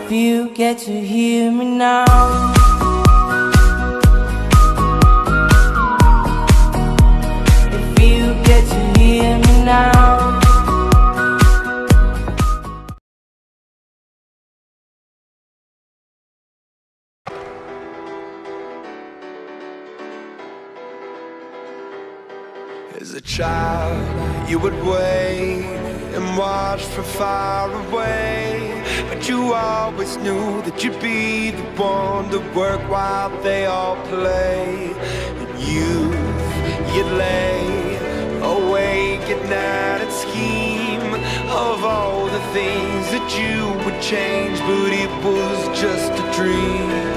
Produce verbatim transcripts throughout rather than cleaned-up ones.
If you get to hear me now, if you get to hear me now. As a child, you would wait and watch from far away, but you always knew that you'd be the one to work while they all play. In youth, you'd lay awake at night and scheme of all the things that you would change, but it was just a dream.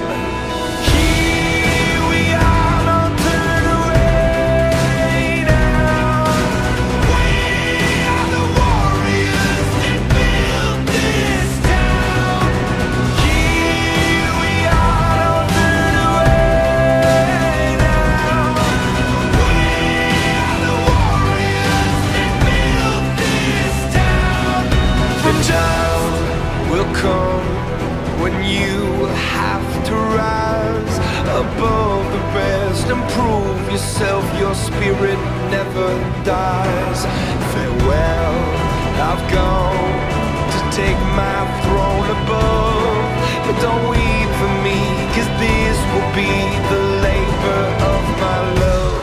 When you have to rise above the rest and prove yourself, your spirit never dies. Farewell, I've gone to take my throne above, but don't weep for me, 'cause this will be the labor of my love.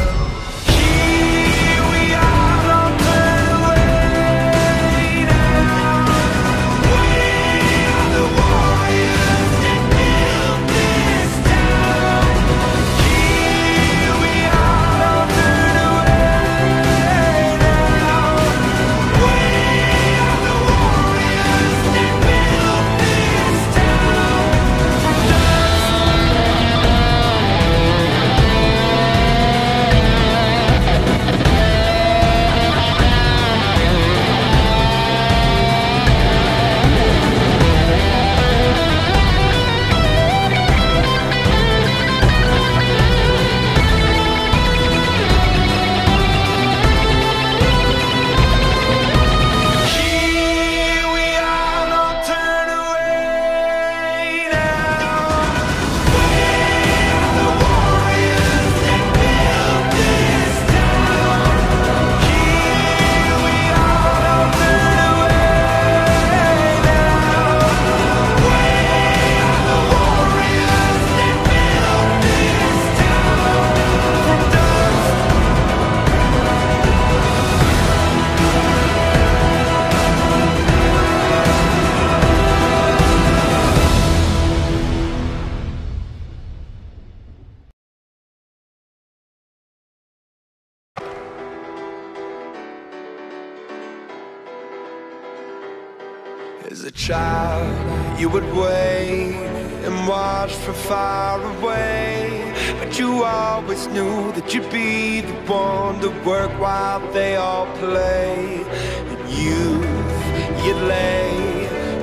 As a child, you would wait and watch from far away, but you always knew that you'd be the one to work while they all play. In youth, you'd lay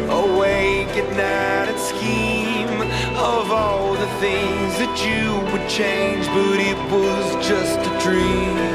awake at night and scheme of all the things that you would change, but it was just a dream.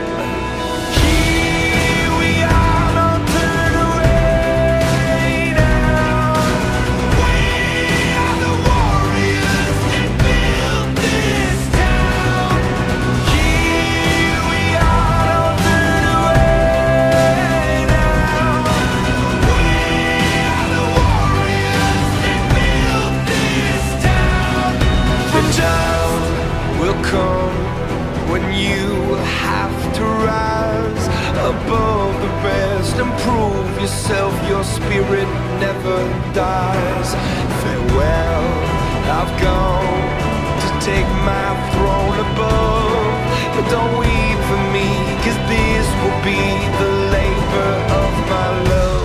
When you have to rise above the rest and prove yourself, your spirit never dies. Farewell, I've gone to take my throne above, but don't weep for me, 'cause this will be the labor of my love.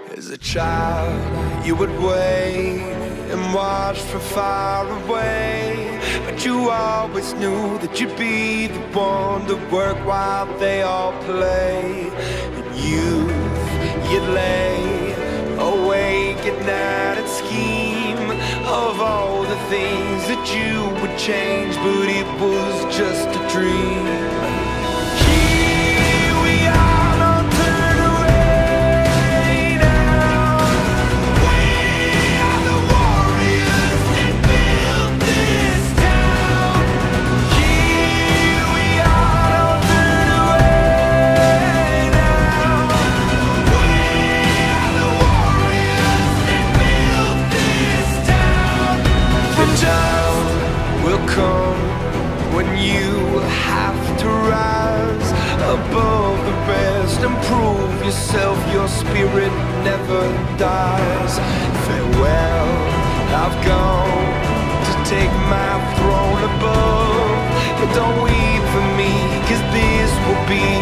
As a child, you would wait and watch from far away, but you always knew that you'd be the one to work while they all play. In youth, you'd lay awake at night and scheme of all the things that you would change, but it was just a dream. When you have to rise above the rest and prove yourself, your spirit never dies. Farewell, I've gone to take my throne above, but don't weep for me, 'cause this will be